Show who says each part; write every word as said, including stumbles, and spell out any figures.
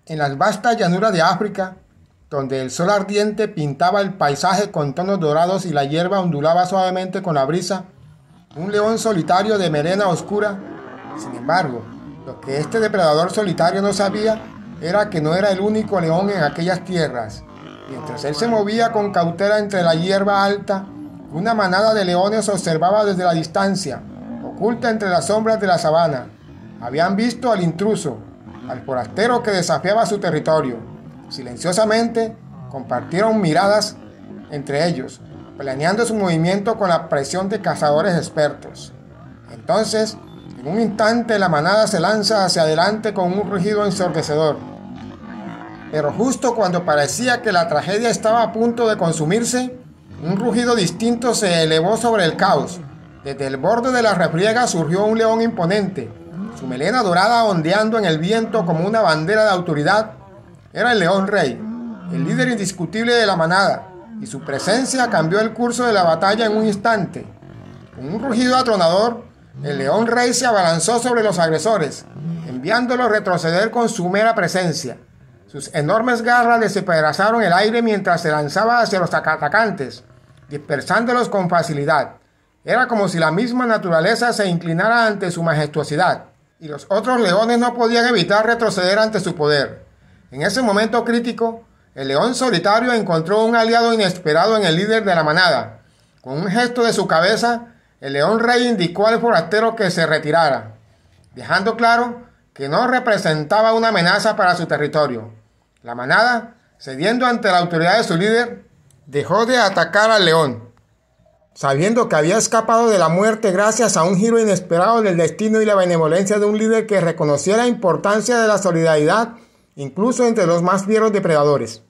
Speaker 1: En las vastas llanuras de África, donde el sol ardiente pintaba el paisaje con tonos dorados y la hierba ondulaba suavemente con la brisa, un león solitario de melena oscura. Sin embargo, lo que este depredador solitario no sabía era que no era el único león en aquellas tierras. Mientras él se movía con cautela entre la hierba alta, una manada de leones observaba desde la distancia, oculta entre las sombras de la sabana. Habían visto al intruso, al forastero que desafiaba su territorio. Silenciosamente compartieron miradas entre ellos, planeando su movimiento con la presión de cazadores expertos. Entonces, en un instante la manada se lanza hacia adelante con un rugido ensordecedor. Pero justo cuando parecía que la tragedia estaba a punto de consumirse, un rugido distinto se elevó sobre el caos. Desde el borde de la refriega surgió un león imponente, su melena dorada ondeando en el viento como una bandera de autoridad. Era el león rey, el líder indiscutible de la manada, y su presencia cambió el curso de la batalla en un instante. Con un rugido atronador, el león rey se abalanzó sobre los agresores, enviándolos a retroceder con su mera presencia. Sus enormes garras despedazaron el aire mientras se lanzaba hacia los atacantes, dispersándolos con facilidad. Era como si la misma naturaleza se inclinara ante su majestuosidad, y los otros leones no podían evitar retroceder ante su poder. En ese momento crítico, el león solitario encontró un aliado inesperado en el líder de la manada. Con un gesto de su cabeza, el león rey indicó al forastero que se retirara, dejando claro que no representaba una amenaza para su territorio. La manada, cediendo ante la autoridad de su líder, dejó de atacar al león, sabiendo que había escapado de la muerte gracias a un giro inesperado del destino y la benevolencia de un líder que reconocía la importancia de la solidaridad incluso entre los más fieros depredadores.